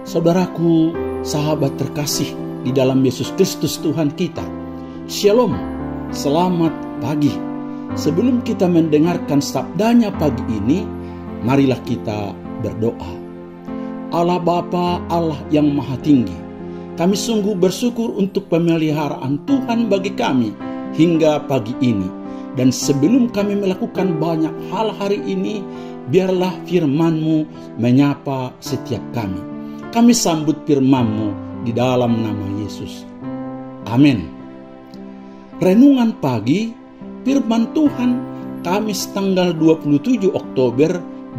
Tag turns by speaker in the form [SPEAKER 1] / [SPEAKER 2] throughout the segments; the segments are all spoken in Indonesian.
[SPEAKER 1] Saudaraku, sahabat terkasih di dalam Yesus Kristus Tuhan kita, Shalom, selamat pagi. Sebelum kita mendengarkan sabdanya pagi ini, marilah kita berdoa. Allah Bapa, Allah yang Maha Tinggi, kami sungguh bersyukur untuk pemeliharaan Tuhan bagi kami hingga pagi ini. Dan sebelum kami melakukan banyak hal hari ini, biarlah firman-Mu menyapa setiap kami. Kami sambut firman-Mu di dalam nama Yesus. Amin. Renungan pagi, firman Tuhan Kamis tanggal 27 Oktober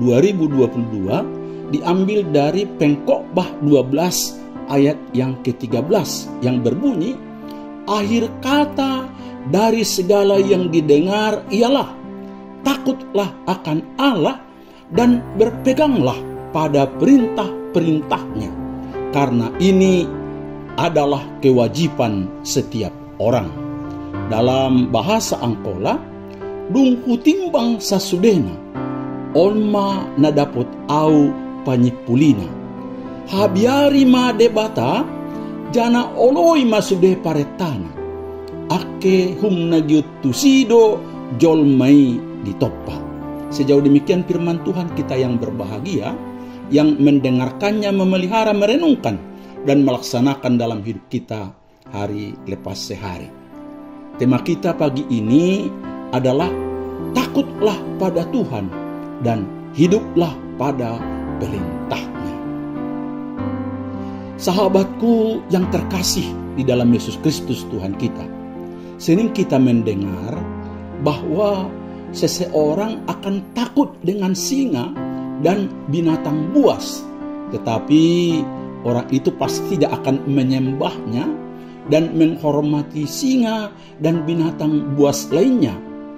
[SPEAKER 1] 2022 diambil dari Pengkhotbah 12 ayat yang ke-13 yang berbunyi, akhir kata dari segala yang didengar ialah takutlah akan Allah dan berpeganglah pada perintah-perintahnya, karena ini adalah kewajiban setiap orang. Dalam bahasa Angkola, dung hutimbang sasudena, olma nadapot au panyipulina. Habiari ma debata, jana oloi masude paretana. Ake hum nagiut tusido jolmai ditoppa. Sejauh demikian firman Tuhan kita yang berbahagia, yang mendengarkannya, memelihara, merenungkan, dan melaksanakan dalam hidup kita hari lepas sehari. Tema kita pagi ini adalah takutlah pada Tuhan dan hiduplah pada perintahnya. Sahabatku yang terkasih di dalam Yesus Kristus Tuhan kita, sering kita mendengar bahwa seseorang akan takut dengan singa dan binatang buas, tetapi orang itu pasti tidak akan menyembahnya dan menghormati singa dan binatang buas lainnya,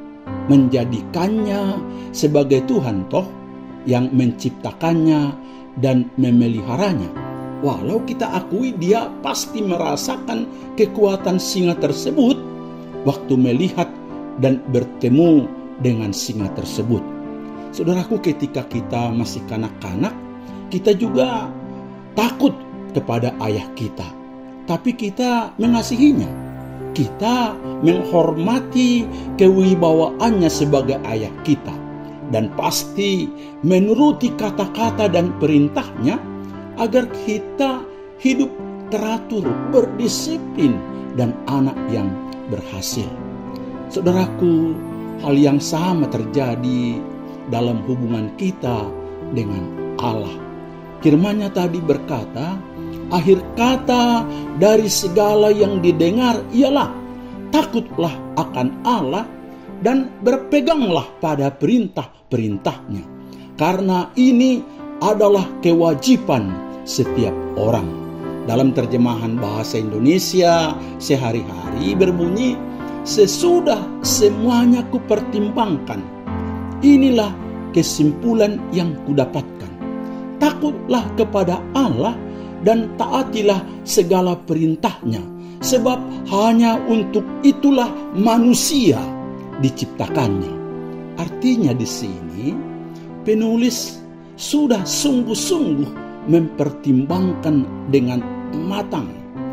[SPEAKER 1] menjadikannya sebagai Tuhan toh yang menciptakannya dan memeliharanya. Walau kita akui dia pasti merasakan kekuatan singa tersebut waktu melihat dan bertemu dengan singa tersebut. Saudaraku, ketika kita masih kanak-kanak, kita juga takut kepada ayah kita, tapi kita mengasihinya. Kita menghormati kewibawaannya sebagai ayah kita, dan pasti menuruti kata-kata dan perintahnya agar kita hidup teratur, berdisiplin, dan anak yang berhasil. Saudaraku, hal yang sama terjadi dalam hubungan kita dengan Allah. Firman-Nya tadi berkata, akhir kata dari segala yang didengar ialah takutlah akan Allah dan berpeganglah pada perintah-perintahnya, karena ini adalah kewajiban setiap orang. Dalam terjemahan bahasa Indonesia sehari-hari berbunyi, sesudah semuanya kupertimbangkan, inilah kesimpulan yang kudapatkan. Takutlah kepada Allah dan taatilah segala perintahnya, sebab hanya untuk itulah manusia diciptakannya. Artinya di sini penulis sudah sungguh-sungguh mempertimbangkan dengan matang.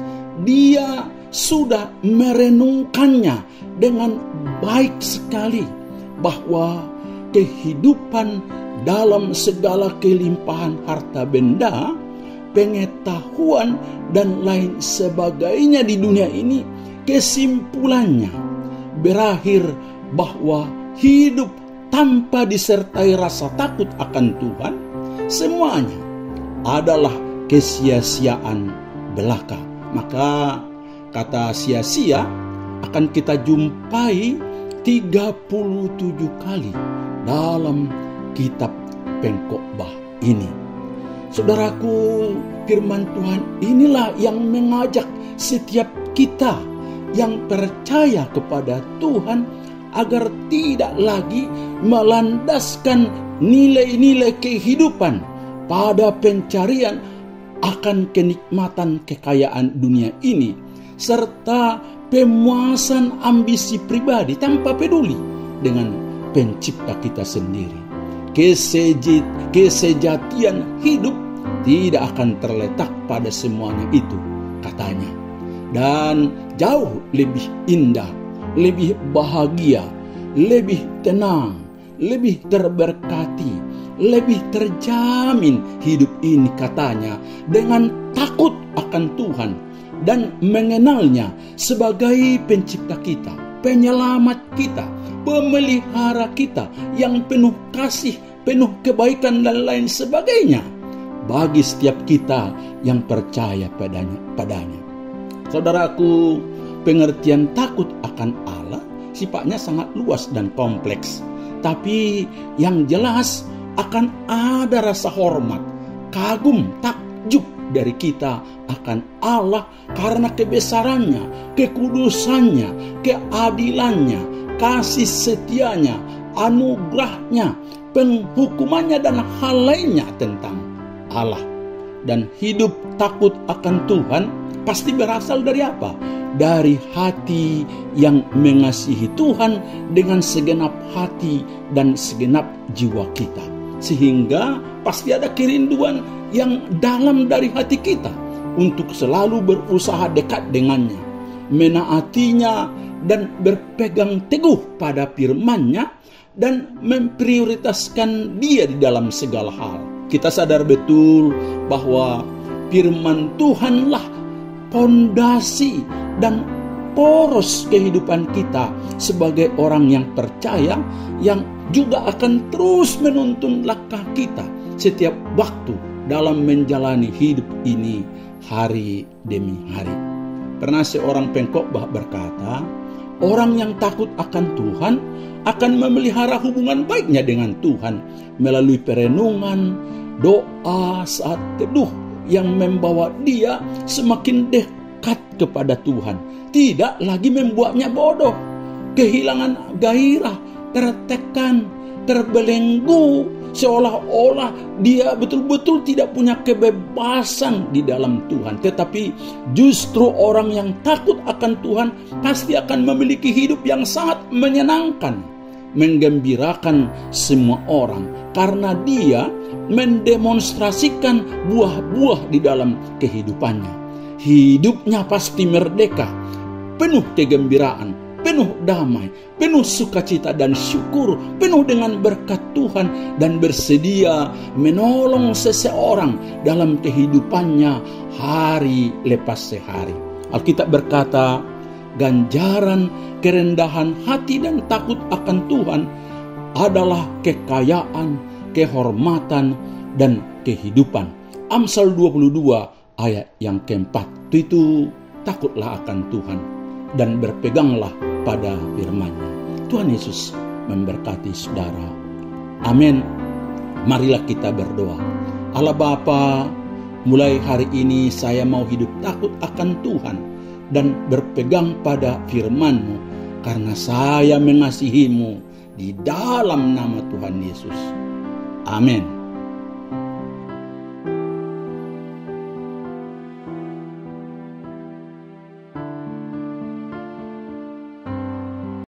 [SPEAKER 1] Dia sudah merenungkannya dengan baik sekali, bahwa kehidupan dalam segala kelimpahan harta benda, pengetahuan, dan lain sebagainya di dunia ini, kesimpulannya berakhir bahwa hidup tanpa disertai rasa takut akan Tuhan, semuanya adalah kesia-siaan belaka. Maka kata sia-sia akan kita jumpai 37 kali dalam kitab Pengkhotbah ini. Saudaraku, firman Tuhan inilah yang mengajak setiap kita yang percaya kepada Tuhan agar tidak lagi melandaskan nilai-nilai kehidupan pada pencarian akan kenikmatan kekayaan dunia ini, serta pemuasan ambisi pribadi tanpa peduli dengan pencipta kita sendiri. Kesejatian hidup tidak akan terletak pada semuanya itu, katanya. Dan jauh lebih indah, lebih bahagia, lebih tenang, lebih terberkati, lebih terjamin hidup ini, katanya, dengan takut akan Tuhan dan mengenalnya sebagai pencipta kita, penyelamat kita, pemelihara kita yang penuh kasih, penuh kebaikan dan lain sebagainya bagi setiap kita yang percaya padanya. Saudaraku, pengertian takut akan Allah sifatnya sangat luas dan kompleks. Tapi yang jelas akan ada rasa hormat, kagum, takjub dari kita akan Allah karena kebesarannya, kekudusannya, keadilannya, kasih setianya, anugerahnya, penghukumannya, dan hal lainnya tentang Allah. Dan hidup takut akan Tuhan pasti berasal dari apa? Dari hati yang mengasihi Tuhan dengan segenap hati dan segenap jiwa kita. Sehingga pasti ada kerinduan yang dalam dari hati kita untuk selalu berusaha dekat dengannya, menaatinya dan berpegang teguh pada firman-Nya dan memprioritaskan Dia di dalam segala hal. Kita sadar betul bahwa firman Tuhanlah pondasi dan poros kehidupan kita sebagai orang yang percaya, yang juga akan terus menuntun langkah kita setiap waktu dalam menjalani hidup ini hari demi hari. Pernah seorang pengkhotbah berkata, orang yang takut akan Tuhan akan memelihara hubungan baiknya dengan Tuhan melalui perenungan, doa saat teduh yang membawa dia semakin dekat kepada Tuhan, tidak lagi membuatnya bodoh, kehilangan gairah, tertekan, terbelenggu, seolah-olah dia betul-betul tidak punya kebebasan di dalam Tuhan. Tetapi justru orang yang takut akan Tuhan pasti akan memiliki hidup yang sangat menyenangkan, menggembirakan semua orang, karena dia mendemonstrasikan buah-buah di dalam kehidupannya. Hidupnya pasti merdeka, penuh kegembiraan, penuh damai, penuh sukacita dan syukur, penuh dengan berkat Tuhan, dan bersedia menolong seseorang dalam kehidupannya hari lepas sehari. Alkitab berkata, ganjaran kerendahan hati dan takut akan Tuhan adalah kekayaan, kehormatan, dan kehidupan. Amsal 22 ayat yang keempat. Itu takutlah akan Tuhan dan berpeganglah pada firman-Nya. Tuhan Yesus memberkati saudara. Amin. Marilah kita berdoa. Allah Bapa, mulai hari ini saya mau hidup takut akan Tuhan dan berpegang pada firman-Mu, karena saya mengasihi-Mu di dalam nama Tuhan Yesus. Amin.